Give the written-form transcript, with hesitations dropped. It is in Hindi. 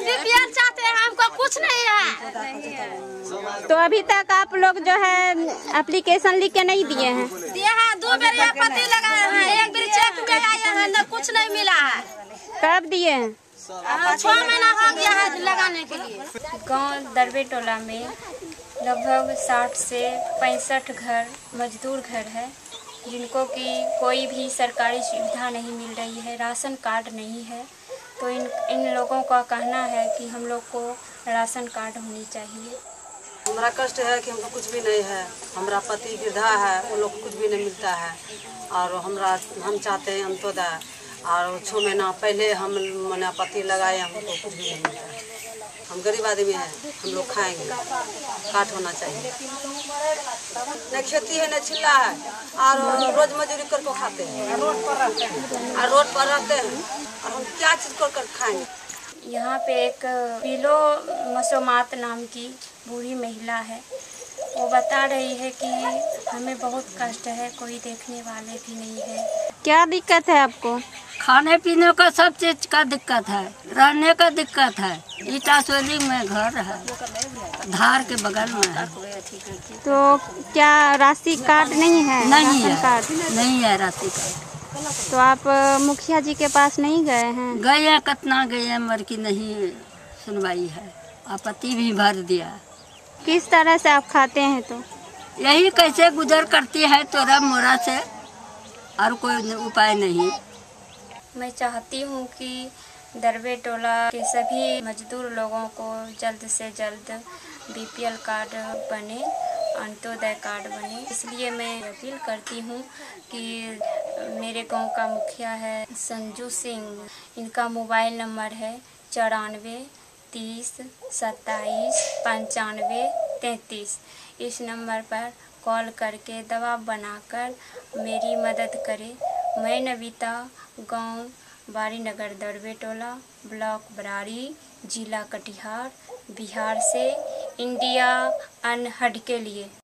BPL चाहते हैं, हमको कुछ नहीं है। तो अभी तक आप लोग जो है एप्लीकेशन लिख के नहीं दिए हैं? दिए हैं, 2 बार यहाँ पति लगाए हैं, 1 बार चेक में आया है, न कुछ नहीं मिला है। कब दिए हैं? 6 महीना हो गया है लगाने के लिए। गांव दरबेटोला में लगभग 60 से 65 घर मजदूर घर है, जिनको कि कोई भी सरकारी सुविधा नहीं मिल रही है, राशन कार्ड नहीं है। तो इन लोगों का कहना है कि हम लोग को राशन कार्ड होनी चाहिए। हमारा कष्ट है कि हमको कुछ भी नहीं है, हमारा पति वृद्धा है, उन लोग को कुछ भी नहीं मिलता है। और हम चाहते हैं अंत्योदय, और 6 महीना पहले हम मैंने पति लगाए, हमको कुछ भी नहीं मिलता है। हम गरीब आदमी हैं, हम लोग खाएंगे, काट होना चाहिए। न खेती है न चिल्ला है, और रोज मजदूरी करके खाते हैं, रोड पर रहते हैं, और हम क्या चीज कर खाएंगे। यहाँ पे एक बिलो मसोमात नाम की बूढ़ी महिला है, वो बता रही है कि हमें बहुत कष्ट है, कोई देखने वाले भी नहीं है। क्या दिक्कत है आपको? खाने पीने का सब चीज का दिक्कत है, रहने का दिक्कत है। ईटा सोली में घर है, धार के बगल में है। तो क्या राशि कार्ड नहीं है? नहीं है, कार्ड नहीं है राशि कार्ड। तो आप मुखिया जी के पास नहीं गए हैं? गए हैं, कितना गए हैं, मर की नहीं सुनवाई है, आपत्ति भी भर दिया। किस तरह से आप खाते हैं? तो यही कैसे गुजर करती है तोरा मोरा से, और कोई उपाय नहीं। मैं चाहती हूँ कि दरबेटोला के सभी मजदूर लोगों को जल्द से जल्द BPL कार्ड बने, अंत्योदय कार्ड बने। इसलिए मैं अपील करती हूँ कि मेरे गांव का मुखिया है संजू सिंह, इनका मोबाइल नंबर है 94 30 27 95 33। इस नंबर पर कॉल करके दबाव बनाकर मेरी मदद करें। मैं नवीता, गांव बारीनगर दरबेटोला, ब्लॉक बरारी, जिला कटिहार, बिहार से इंडिया अनहर्ड के लिए।